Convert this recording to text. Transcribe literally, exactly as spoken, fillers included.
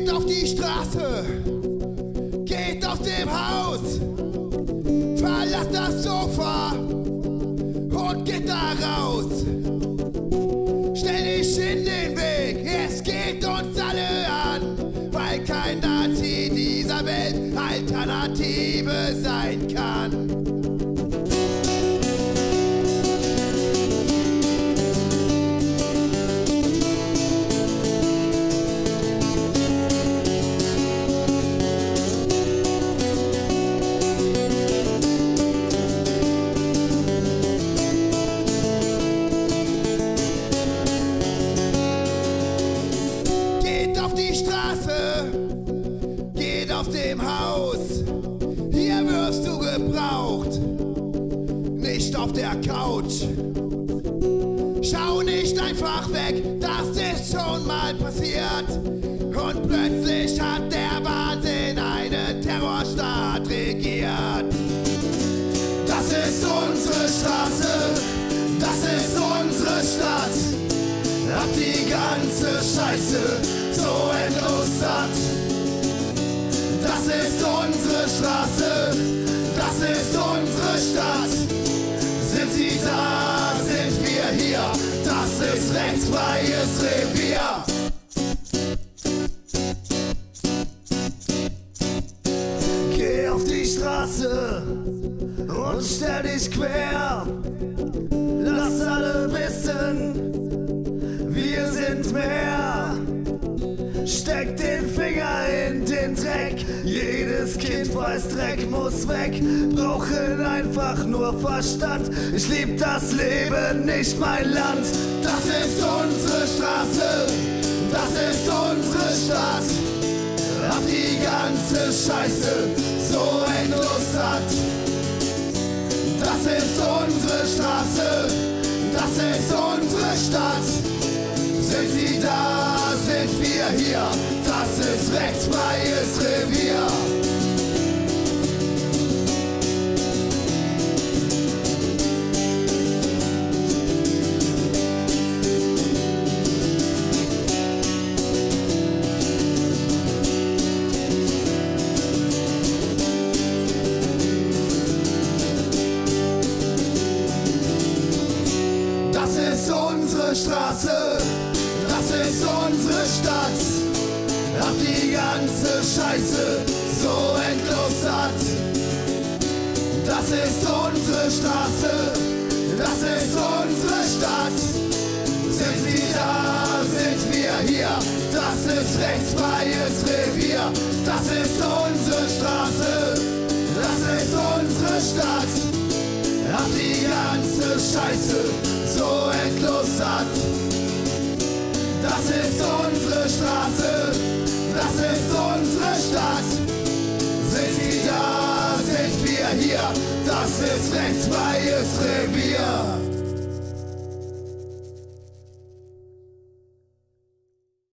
Geht auf die Straße, geht aus dem Haus, verlasst das Sofa und geht da raus. Stell dich in den Weg, es geht uns alle an, weil kein Nazi dieser Welt Alternative sein kann. Geht auf dem Haus, hier wirst du gebraucht, nicht auf der Couch. Schau nicht einfach weg, das ist schon mal passiert. Und plötzlich hat der Wahnsinn einen Terrorstaat regiert. Das ist unsere Straße, das ist unsere Stadt. Hab die ganze Scheiße so endlos satt. Das ist unsere Straße, das ist unsere Stadt. Sind sie da, sind wir hier, das ist rechtsfreies Revier. Geh auf die Straße und stell dich quer. Lass alle wissen, wir sind mehr. Steck den Finger in den Dreck, jedes Kind weiß, Dreck muss weg. Brauchen einfach nur Verstand, ich lieb das Leben, nicht mein Land. Das ist unsere Straße, das ist unsere Stadt. Hab die ganze Scheiße so endlos satt. Das ist unsere Straße, das ist unsere Stadt. Sind sie da, sind wir hier, das ist rechtsfreies Revier. Das ist unsere Straße, das ist unsere Stadt. Hab die ganze Scheiße so endlos satt. Das ist unsere Straße, das ist unsere Stadt. Sind sie da, sind wir hier, das ist rechtsfreies Revier. Das ist unsere Straße, das ist unsere Stadt. Hab die ganze Scheiße so endlos satt. Das ist unsere Straße, das ist unsere Stadt. Sind sie da, sind wir hier, das ist rechtsfreies Revier.